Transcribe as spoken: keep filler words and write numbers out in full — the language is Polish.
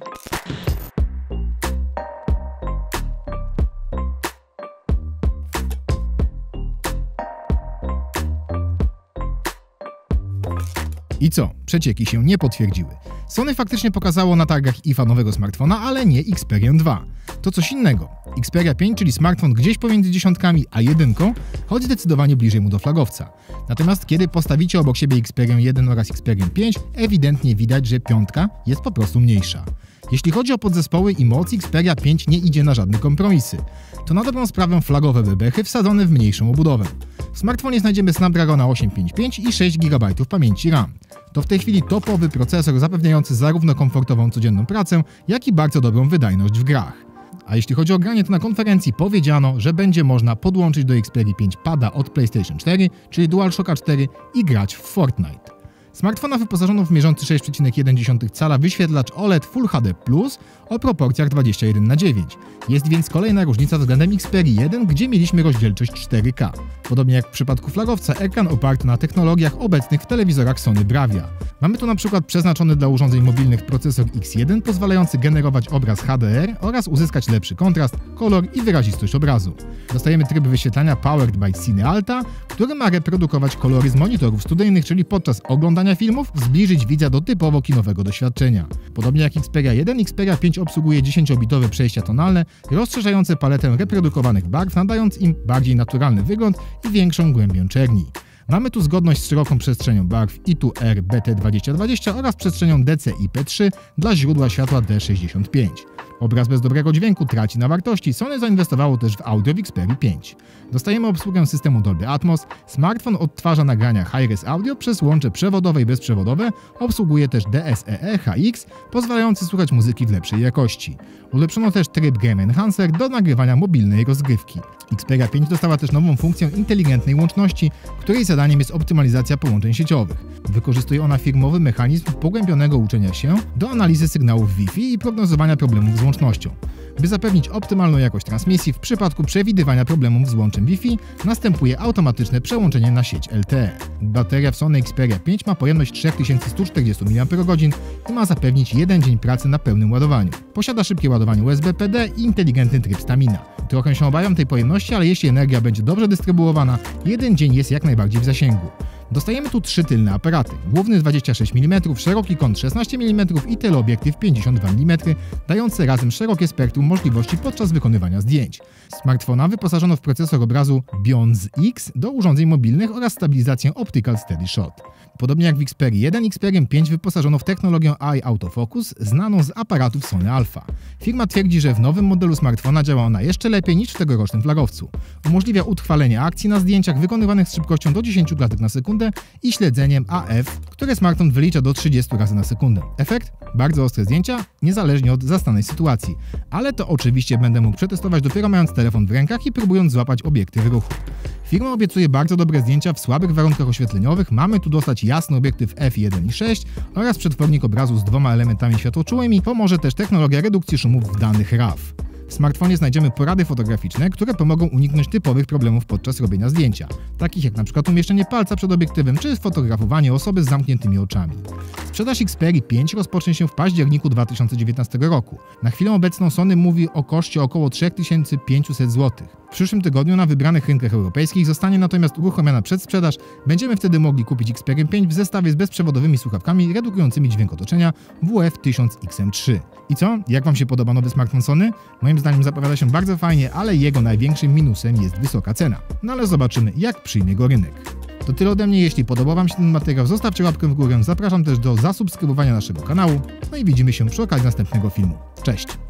I co? Przecieki się nie potwierdziły. Sony faktycznie pokazało na targach I F A nowego smartfona, ale nie Xperię dwa. To coś innego. Xperia pięć, czyli smartfon gdzieś pomiędzy dziesiątkami a jedynką, choć zdecydowanie bliżej mu do flagowca. Natomiast kiedy postawicie obok siebie Xperię jeden oraz Xperię pięć, ewidentnie widać, że piątka jest po prostu mniejsza. Jeśli chodzi o podzespoły i moc, Xperia pięć nie idzie na żadne kompromisy. To na dobrą sprawę flagowe bebechy wsadzone w mniejszą obudowę. W smartfonie znajdziemy Snapdragona osiemset pięćdziesiąt pięć i sześć gigabajtów pamięci RAM. To w tej chwili topowy procesor zapewniający zarówno komfortową codzienną pracę, jak i bardzo dobrą wydajność w grach. A jeśli chodzi o granie, to na konferencji powiedziano, że będzie można podłączyć do Xperii pięć pada od PlayStation cztery, czyli DualShocka cztery i grać w Fortnite. Smartfona wyposażono w mierzący sześć przecinek jeden cala wyświetlacz O L E D Full H D plus o proporcjach dwadzieścia jeden na dziewięć. Jest więc kolejna różnica względem Xperii jeden, gdzie mieliśmy rozdzielczość cztery K. Podobnie jak w przypadku flagowca, ekran oparty na technologiach obecnych w telewizorach Sony Bravia. Mamy tu na przykład przeznaczony dla urządzeń mobilnych procesor X jeden pozwalający generować obraz H D R oraz uzyskać lepszy kontrast, kolor i wyrazistość obrazu. Dostajemy tryb wyświetlania Powered by Cine Alta, który ma reprodukować kolory z monitorów studyjnych, czyli podczas oglądania filmów zbliżyć widza do typowo kinowego doświadczenia. Podobnie jak Xperia jeden, Xperia pięć obsługuje dziesięciobitowe przejścia tonalne, rozszerzające paletę reprodukowanych barw, nadając im bardziej naturalny wygląd i większą głębię czerni. Mamy tu zgodność z szeroką przestrzenią barw I two R B T dwadzieścia dwadzieścia oraz przestrzenią D C I P trzy dla źródła światła D sześćdziesiąt pięć. Obraz bez dobrego dźwięku traci na wartości, Sony zainwestowało też w audio w Xperii pięć. Dostajemy obsługę systemu Dolby Atmos, smartfon odtwarza nagrania Hi-Res Audio przez łącze przewodowe i bezprzewodowe, obsługuje też D S E E H X, pozwalający słuchać muzyki w lepszej jakości. Ulepszono też tryb Game Enhancer do nagrywania mobilnej rozgrywki. Xperia pięć dostała też nową funkcję inteligentnej łączności, której zadaniem jest optymalizacja połączeń sieciowych. Wykorzystuje ona firmowy mechanizm pogłębionego uczenia się do analizy sygnałów Wi-Fi i prognozowania problemów z łącznością. By zapewnić optymalną jakość transmisji, w przypadku przewidywania problemów z łączem Wi-Fi następuje automatyczne przełączenie na sieć L T E. Bateria w Sony Xperia pięć ma pojemność trzy tysiące sto czterdzieści miliampergodzin i ma zapewnić jeden dzień pracy na pełnym ładowaniu. Posiada szybkie ładowanie U S B P D i inteligentny tryb Stamina. Trochę się obawiam tej pojemności, ale jeśli energia będzie dobrze dystrybuowana, jeden dzień jest jak najbardziej w zasięgu. Dostajemy tu trzy tylne aparaty, główny dwadzieścia sześć milimetrów, szeroki kąt szesnaście milimetrów i teleobiektyw pięćdziesiąt dwa milimetry, dający razem szerokie spektrum możliwości podczas wykonywania zdjęć. Smartfona wyposażono w procesor obrazu Bionz X do urządzeń mobilnych oraz stabilizację Optical Steady Shot. Podobnie jak w Xperii jeden, Xperię pięć wyposażono w technologię Eye Autofocus znaną z aparatów Sony Alpha. Firma twierdzi, że w nowym modelu smartfona działa ona jeszcze lepiej niż w tegorocznym flagowcu. Umożliwia utrwalenie akcji na zdjęciach wykonywanych z szybkością do dziesięciu klatek na sekundę i śledzeniem A F, które smartfon wylicza do trzydziestu razy na sekundę. Efekt? Bardzo ostre zdjęcia, niezależnie od zastanej sytuacji. Ale to oczywiście będę mógł przetestować dopiero mając telefon w rękach i próbując złapać obiektyw ruchu. Firma obiecuje bardzo dobre zdjęcia w słabych warunkach oświetleniowych. Mamy tu dostać jasny obiektyw F jeden i sześć oraz przetwornik obrazu z dwoma elementami światłoczułymi. Pomoże też technologia redukcji szumów w danych R A W. W smartfonie znajdziemy porady fotograficzne, które pomogą uniknąć typowych problemów podczas robienia zdjęcia, takich jak np. umieszczenie palca przed obiektywem czy fotografowanie osoby z zamkniętymi oczami. Sprzedaż Xperii pięć rozpocznie się w październiku dwa tysiące dziewiętnastego roku. Na chwilę obecną Sony mówi o koszcie około trzy tysiące pięćset złotych. W przyszłym tygodniu na wybranych rynkach europejskich zostanie natomiast uruchomiona przedsprzedaż. Będziemy wtedy mogli kupić Xperię pięć w zestawie z bezprzewodowymi słuchawkami redukującymi dźwięk otoczenia W F tysiąc X M trzy. I co? Jak Wam się podoba nowy smartfon Sony? Moim zdaniem zapowiada się bardzo fajnie, ale jego największym minusem jest wysoka cena. No ale zobaczymy, jak przyjmie go rynek. To tyle ode mnie. Jeśli podobał Wam się ten materiał, zostawcie łapkę w górę. Zapraszam też do zasubskrybowania naszego kanału. No i widzimy się przy okazji następnego filmu. Cześć!